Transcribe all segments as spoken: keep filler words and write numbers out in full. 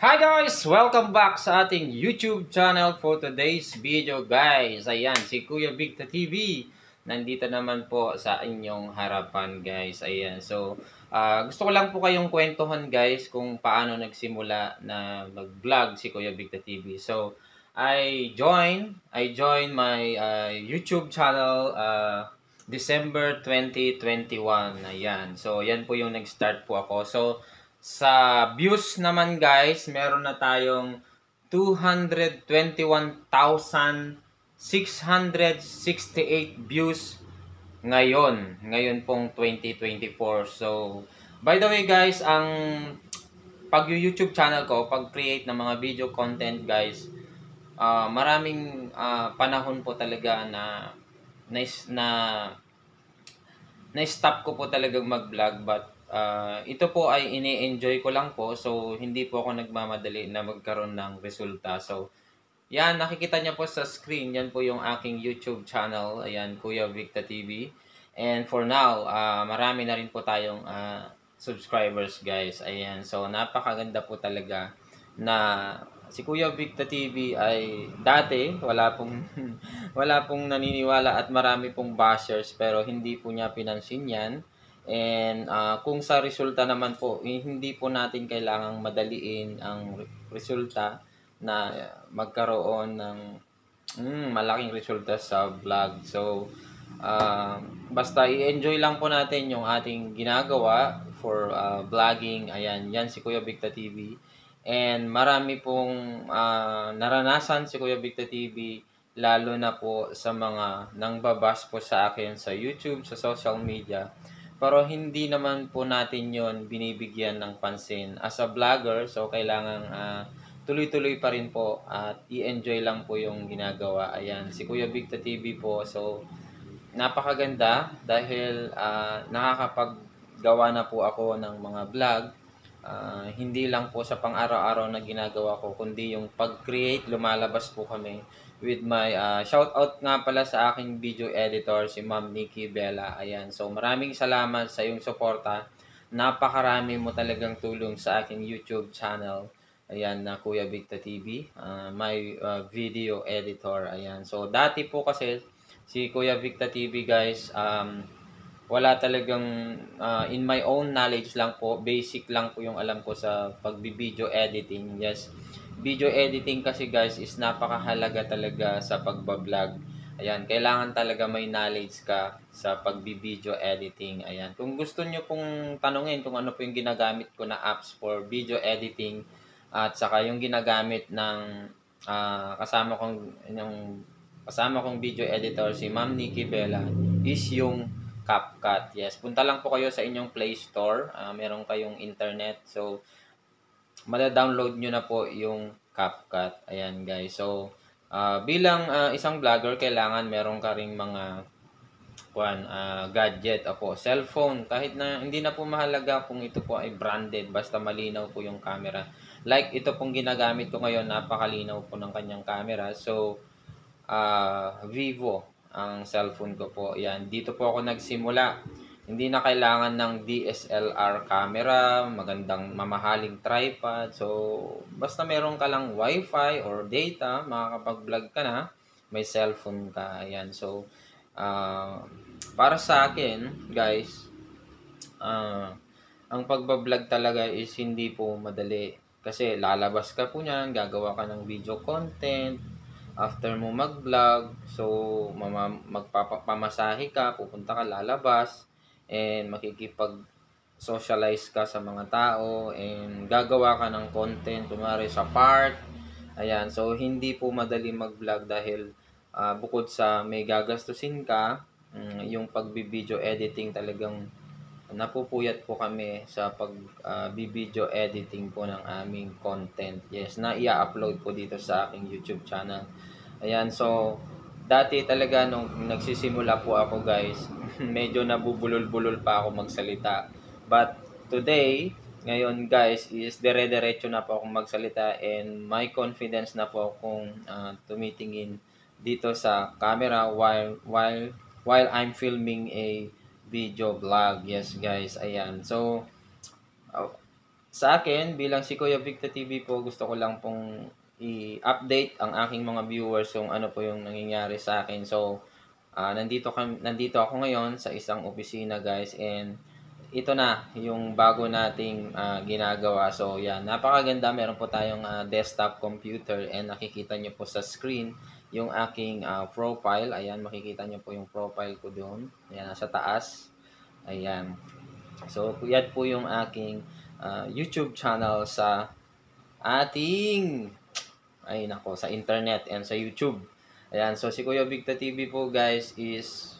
Hi guys! Welcome back sa ating YouTube channel for today's video guys. Ayan, si Kuya Victor T V. Nandito naman po sa inyong harapan guys. Ayan, so uh, gusto ko lang po kayong kwentuhan guys kung paano nagsimula na mag-vlog si Kuya Victor T V. So, I joined, I joined my uh, YouTube channel uh, December twenty twenty-one. Ayan, so yan po yung nag-start po ako. So, sa views naman guys, meron na tayong two hundred twenty-one thousand six hundred sixty-eight views ngayon. Ngayon pong twenty twenty-four. So, by the way guys, ang pag YouTube channel ko, pag-create ng mga video content guys, uh, maraming uh, panahon po talaga na na, na na-stop ko po talagang mag-vlog but uh, ito po ay ini-enjoy ko lang po so hindi po ako nagmamadali na magkaroon ng resulta. So yan, nakikita niyo po sa screen, yan po yung aking YouTube channel. Ayan, Kuya Victor T V. And for now, uh, marami na rin po tayong uh, subscribers guys. Ayan, so napakaganda po talaga na si Kuya Victor T V ay dati wala pong wala pong naniniwala at marami pong bashers pero hindi po niya pinansin yan. And uh, kung sa resulta naman po, eh, hindi po natin kailangang madaliin ang re- resulta na magkaroon ng mm, malaking resulta sa vlog. So, uh, basta i-enjoy lang po natin yung ating ginagawa for uh, vlogging. Ayan, yan si Kuya Victor T V. And marami pong uh, naranasan si Kuya Victor T V lalo na po sa mga nangbabas po sa akin sa YouTube, sa social media. Pero hindi naman po natin yon binibigyan ng pansin. As a vlogger, so kailangan uh, tuloy-tuloy pa rin po at i-enjoy lang po yung ginagawa. Ayan, si Kuya Victor T V po. So, napakaganda dahil uh, nakakapaggawa na po ako ng mga vlog. Uh, hindi lang po sa pang-araw-araw na ginagawa ko, kundi yung pag-create, lumalabas po kami with my uh, shout out nga pala sa aking video editor, si Ma'am Nikki Bella. Ayan, so maraming salamat sa iyong suporta. Napakarami mo talagang tulong sa aking YouTube channel. Ayan, na Kuya Victor T V, uh, my uh, video editor. Ayan, so dati po kasi si Kuya Victor T V guys, um, wala talagang uh, in my own knowledge lang po, basic lang po yung alam ko sa pagbi-video editing. Yes, video editing kasi guys is napakahalaga talaga sa pagba-vlog. Ayan, kailangan talaga may knowledge ka sa pagbi-video editing. Ayan, kung gusto niyo pong tanungin kung ano po yung ginagamit ko na apps for video editing at saka yung ginagamit ng uh, kasama kong yung kasama kong video editor si Ma'am Nikki Bella is yung CapCut. Yes, punta lang po kayo sa inyong Play Store. Uh, meron kayong internet. So, mada-download nyo na po yung CapCut. Ayan guys. So, uh, bilang uh, isang vlogger, kailangan meron ka ring mga kuan, uh, gadget o po, cellphone. Kahit na hindi na po mahalaga kung ito po ay branded. Basta malinaw po yung camera. Like ito pong ginagamit ko ngayon, napakalinaw po ng kanyang camera. So, uh, Vivo ang cellphone ko po. Yan, dito po ako nagsimula. Hindi na kailangan ng D S L R camera, magandang mamahaling tripod. So, basta meron ka lang wifi or data, makakapag-vlog ka na, may cellphone ka. Ayan. So, uh, para sa akin, guys, uh, ang pagbablog talaga is hindi po madali. Kasi lalabas ka po niyan, gagawa ka ng video content, after mo mag-vlog, so mama, magpapamasahe ka, pupunta ka, lalabas, and makikipag-socialize ka sa mga tao, and gagawa ka ng content, kumari sa park. Ayan, so hindi po madali mag-vlog dahil uh, bukod sa may gagastusin ka, um, yung pagbi-video editing talagang napupuyat po kami sa pag uh, video editing po ng aming content. Yes, na i-upload po dito sa aking YouTube channel. Ayan, so dati talaga nung nagsisimula po ako guys, medyo nabubulol-bulol pa ako magsalita. But today, ngayon guys, is dire-diretso na po akong magsalita and my confidence na po akong uh, tumitingin dito sa camera while while while I'm filming a video vlog. Yes guys, ayan. So, uh, Sa akin bilang si Kuya Victor T V po, gusto ko lang pong i-update ang aking mga viewers kung ano po yung nangyayari sa akin. So, ah, nandito kam nandito ako ngayon sa isang opisina guys, and ito na yung bago nating, ah, ginagawa. So 'yan, napakaganda, meron po tayong, ah, desktop computer, and nakikita niyo po sa screen yung aking, ah, profile. Ayan, makikita niyo po yung profile ko do'n, ayan nasa taas, ayan. So, yan po yung aking, ah, YouTube channel sa ating ay nako, sa internet and sa YouTube. Ayan, so si Kuya Victor T V po guys is,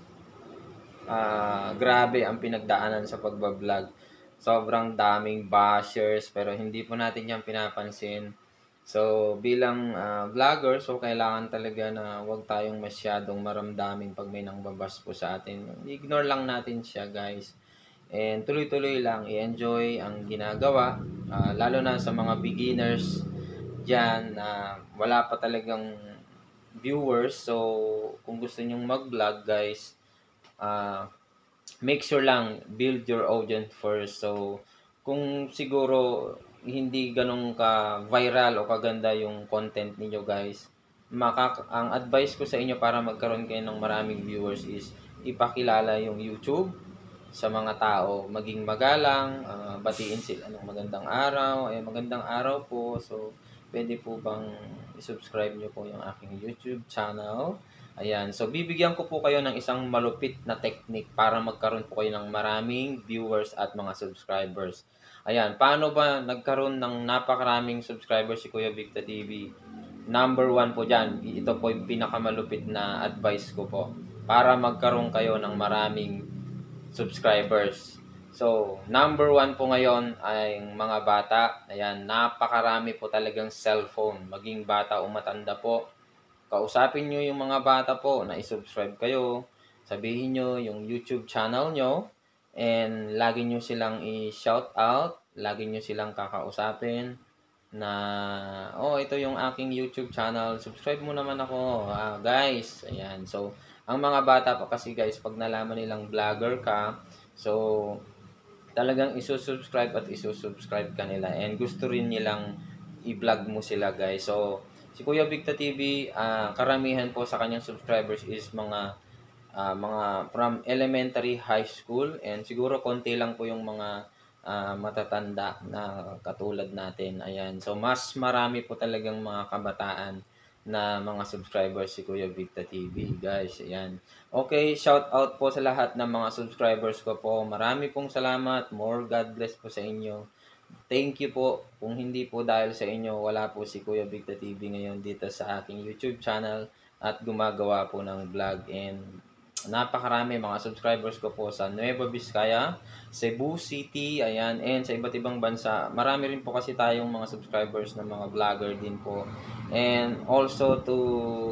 ah, grabe ang pinagdaanan sa pagba-vlog. Sobrang daming bashers pero hindi po natin 'yan pinapansin. So, bilang, ah, vlogger, so kailangan talaga na 'wag tayong masyadong maramdamin 'pag may nangba-bash po sa atin. I-ignore lang natin siya, guys. And tuloy-tuloy lang, i-enjoy ang ginagawa, ah, lalo na sa mga beginners diyan na wala pa talagang viewers. So, kung gusto niyong mag-vlog, guys, ah make sure lang build your audience first. So, kung siguro hindi gano'n ka-viral o kaganda yung content niyo guys, makaka ang advice ko sa inyo para magkaroon kayo ng maraming viewers is ipakilala yung YouTube sa mga tao, maging magalang, ah, batiin sila ng magandang araw, eh, magandang araw po. So, puwede po bang i-subscribe niyo po yung aking YouTube channel? Ayan, so bibigyan ko po kayo ng isang malupit na technique para magkaroon po kayo ng maraming viewers at mga subscribers. Ayan, paano ba nagkaroon ng napakaraming subscribers si Kuya Victor T V? Number one po diyan, ito po yung pinakamalupit na advice ko po para magkaroon kayo ng maraming subscribers. So, number one po ngayon ay mga bata. Ayan, napakarami po talagang cellphone, maging bata o matanda po. Kausapin nyo yung mga bata po na i-subscribe kayo. Sabihin nyo yung YouTube channel nyo, and lagi nyo silang i-shout out, lagi nyo silang kakausapin na, oh, ito yung aking YouTube channel, subscribe mo naman ako, ah, guys. Ayan, so, ang mga bata pa kasi guys, pag nalaman nilang vlogger ka, so, talagang isusubscribe at isusubscribe ka nila, and gusto rin nilang i-vlog mo sila guys. So, si Kuya Victor T V, ah, karamihan po sa kanyang subscribers is mga ah, mga from elementary, high school, and siguro konti lang po yung mga ah, matatanda na katulad natin. Ayan. So, mas marami po talagang mga kabataan na mga subscribers si Kuya Victor T V, guys. Ayan. Okay, shout out po sa lahat ng mga subscribers ko po. Marami pong salamat. More God bless po sa inyo. Thank you po. Kung hindi po dahil sa inyo, wala po si Kuya Victor T V ngayon dito sa aking YouTube channel at gumagawa po ng vlog, and napakarami mga subscribers ko po sa Nueva Vizcaya, Cebu City, ayan, and sa iba't ibang bansa. Marami rin po kasi tayong mga subscribers na mga vlogger din po. And also to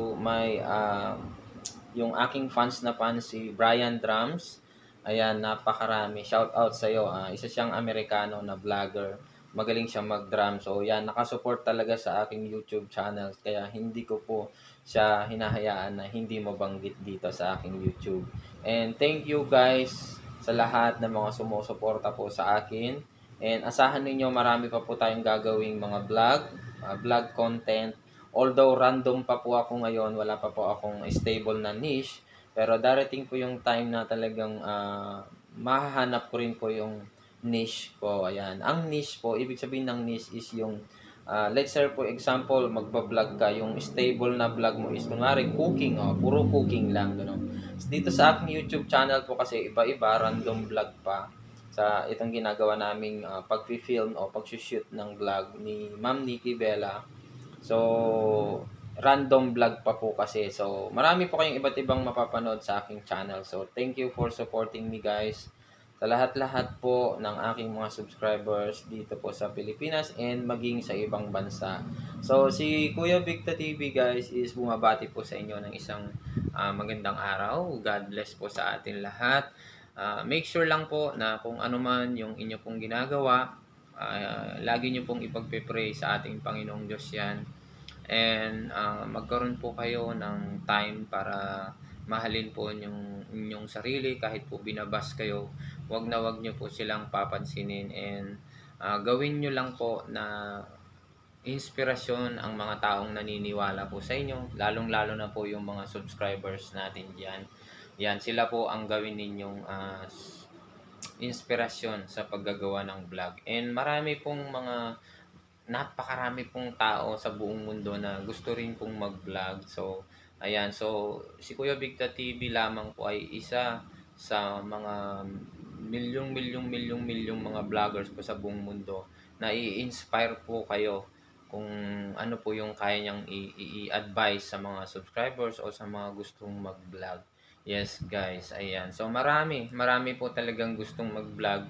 my uh, yung aking fans na fans, si Brian Drums. Ayan, napakarami. Shout out sa iyo. Ah, isa siyang Amerikano na vlogger. Magaling siya mag-drum. So, yan, nakasupport talaga sa aking YouTube channel. Kaya hindi ko po siya hinahayaan na hindi mabanggit dito sa aking YouTube. And thank you guys sa lahat ng mga sumusuporta po sa akin. And asahan ninyo, marami pa po tayong gagawing mga vlog, uh, vlog content. Although random pa po ako ngayon, wala pa po akong stable na niche, pero darating po yung time na talagang uh, mahahanap ko rin po yung niche ko. Ayan. Ang niche po, ibig sabihin ng niche is yung, uh, let's say for example, magba-vlog ka, yung stable na vlog mo is kunwari cooking, oh, puro cooking lang. Gano'n. Dito sa aking YouTube channel po kasi iba-iba, random vlog pa sa itong ginagawa naming uh, pag-film o pag-shoot ng vlog ni Ma'am Nikki Bella. So, random vlog pa po kasi. So, marami po kayong iba't ibang mapapanood sa aking channel. So, thank you for supporting me guys. Sa lahat-lahat po ng aking mga subscribers dito po sa Pilipinas and maging sa ibang bansa. So, si Kuya Victor T V guys is bumabati po sa inyo ng isang uh, magandang araw. God bless po sa atin lahat. Uh, make sure lang po na kung ano man yung inyo pong ginagawa, uh, lagi nyo pong ipagpe-pray sa ating Panginoong Diyos yan. And uh, magkaroon po kayo ng time para mahalin po yung inyong sarili kahit po binabas kayo. Wag na wag nyo po silang papansinin, and ah, gawin nyo lang po na inspirasyon ang mga taong naniniwala po sa inyo, lalong-lalo na po yung mga subscribers natin diyan. Yan, sila po ang gawin ninyong ah, s- inspirasyon sa paggagawa ng vlog. And marami pong mga napakarami pong tao sa buong mundo na gusto rin pong mag-vlog. So, ayan. So, si Kuya Victor T V lamang po ay isa sa mga milyong milyong milyong milyong mga vloggers po sa buong mundo na i-inspire po kayo kung ano po yung kaya niyang i- i- i-advise sa mga subscribers o sa mga gustong mag-vlog. Yes, guys. Ayan. So, marami. Marami po talagang gustong mag-vlog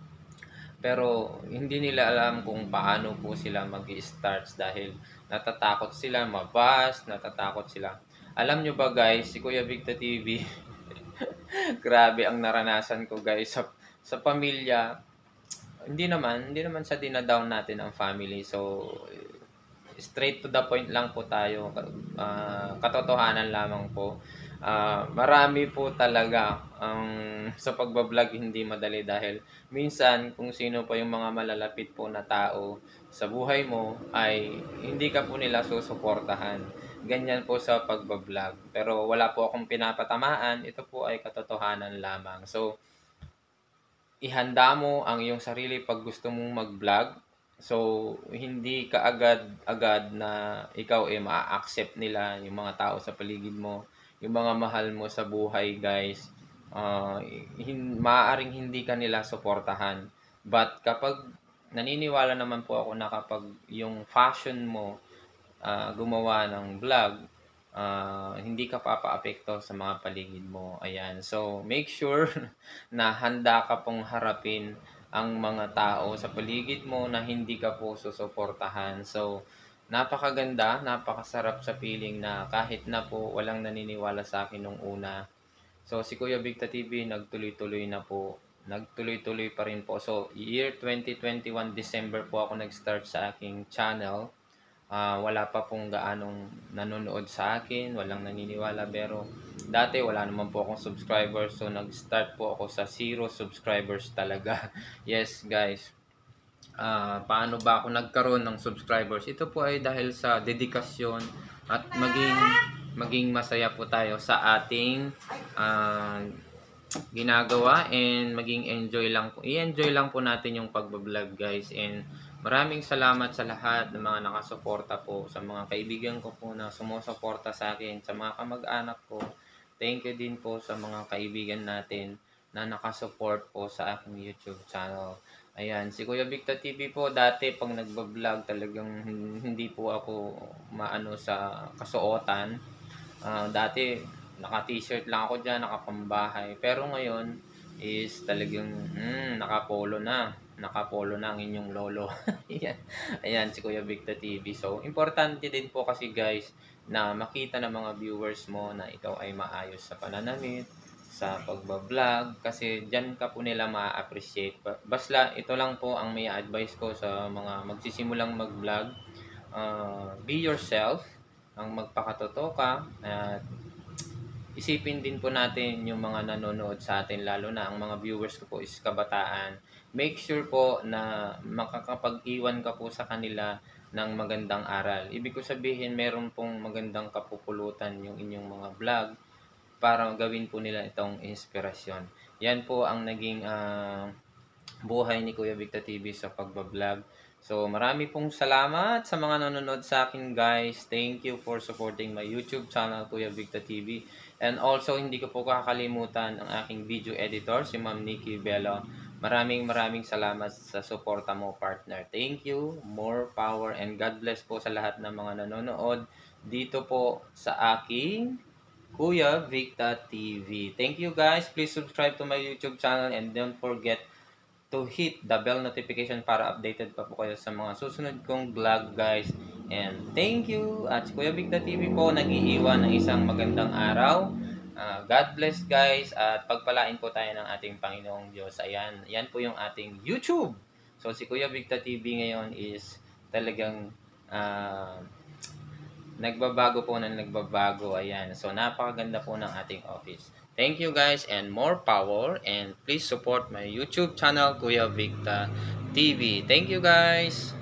pero hindi nila alam kung paano po sila mag-i-start dahil natatakot sila mabas, natatakot sila. Alam nyo ba guys, si Kuya Victor T V, grabe ang naranasan ko guys sa, sa pamilya. Hindi naman, hindi naman sa dinadown natin ang family. So, straight to the point lang po tayo. Ah, katotohanan lamang po. Ah, marami po talaga ang sa pagba-vlog hindi madali dahil minsan kung sino pa yung mga malalapit po na tao sa buhay mo ay hindi ka po nila susuportahan. Ganyan po sa pagba-vlog. Pero wala po akong pinapatamaan. Ito po ay katotohanan lamang. So, ihanda mo ang iyong sarili 'pag gusto mong mag-vlog. So, hindi ka agad-agad na ikaw, eh, maa-accept nila yung mga tao sa paligid mo, yung mga mahal mo sa buhay, guys. Ah, hin maaaring hindi ka nila suportahan. But kapag naniniwala naman po ako na kapag yung fashion mo ah, gumawa ng vlog, ah, hindi ka papaapekto sa mga paligid mo. Ayan. So, make sure na handa ka pong harapin ang mga tao sa paligid mo na hindi ka po susuportahan. So, napakaganda, napakasarap sa feeling na kahit na po walang naniniwala sa akin nung una. So, si Kuya Victor T V nagtuloy-tuloy na po. Nagtuloy-tuloy pa rin po. So, year twenty twenty-one December po ako nag-start sa aking channel. Ah, wala pa pong gaanong nanonood sa akin, walang naniniwala pero dati wala naman po akong subscribers so nag-start po ako sa zero subscribers talaga. Yes, guys. Ah, paano ba ako nagkaroon ng subscribers? Ito po ay dahil sa dedikasyon at maging maging masaya po tayo sa ating ah, ginagawa and maging enjoy lang po. I-enjoy lang po natin yung pagbablog guys and maraming salamat sa lahat ng mga nakasuporta po, sa mga kaibigan ko po na sumusuporta sa akin, sa mga kamag-anak ko. Thank you din po sa mga kaibigan natin na nakasupport po sa aking YouTube channel. Ayan, si Kuya Victor T V po dati pag nagba-vlog talagang hindi po ako maano sa kasuotan. Ah, dati naka-t-shirt lang ako diyan, nakapambahay. Pero ngayon is talagang hmm, naka-polo na. Naka-polo na ang inyong lolo. Ayan. Ayan si Kuya Victor T V. So, importante din po kasi guys na makita ng mga viewers mo na ikaw ay maayos sa pananamit, sa pagba-vlog kasi diyan ka po nila ma-appreciate. Basta ito lang po ang may advice ko sa mga magsisimulang mag-vlog. Uh, be yourself, ang magpakatotoo ka at isipin din po natin yung mga nanonood sa atin lalo na ang mga viewers ko po is kabataan. Make sure po na makakapag-iwan ka po sa kanila ng magandang aral. Ibig ko sabihin meron pong magandang kapupulutan yung inyong mga vlog para gawin po nila itong inspirasyon. Yan po ang naging uh, buhay ni Kuya Victor T V sa pagbablog. So, marami pong salamat sa mga nanonood sa akin guys. Thank you for supporting my YouTube channel, Kuya Victor T V. And also, hindi ko po kakalimutan ang aking video editor, si Ma'am Nikki Bello. Maraming maraming salamat sa suporta mo, partner. Thank you, more power, and God bless po sa lahat ng mga nanonood dito po sa aking Kuya Victor T V. Thank you guys. Please subscribe to my YouTube channel and don't forget to hit the bell notification para updated pa po kayo sa mga susunod kong vlog guys. And thank you. At si Kuya Victor T V po nag-iiwan ng isang magandang araw. Uh, God bless guys at pagpalain po tayo ng ating Panginoong Diyos. Ayan, yan po yung ating YouTube. So si Kuya Victor T V ngayon is talagang uh, Nagbabago po ng nagbabago. Ayan. So, napakaganda po ng ating office. Thank you guys and more power. And please support my YouTube channel, Kuya Victa T V. Thank you guys!